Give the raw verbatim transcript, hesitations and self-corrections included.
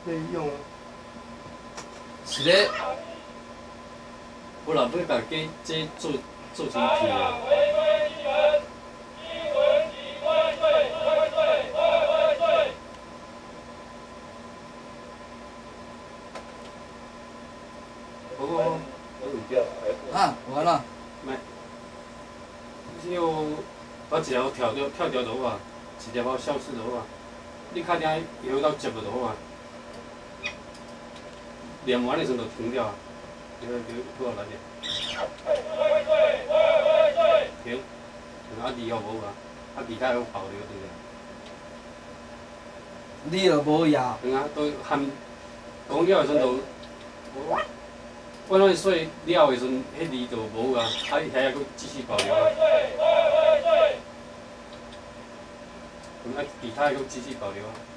可以用。 是咧，我老要甲这这做做成片啊。好好好， 啊，完了。 没，就把一条跳掉跳掉就好啊，一条把消失就好啊。你确定摇到接就好啊。练完的时候就停掉啊，就就好啊来点。停，啊二号无啊，啊其他有保留对不你又无摇。 对？啊，都含讲了的时阵就，我拢是说了的时阵，迄字就无啊，啊遐还佫继续保留啊。啊其他佫继续保留啊。